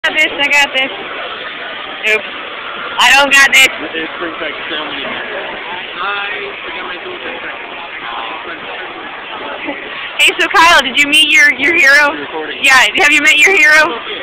got this, I got this. Nope. I don't got this. It brings back so many memories. Hey, so Kyle, did you meet your hero? Recording. Yeah, have you met your hero?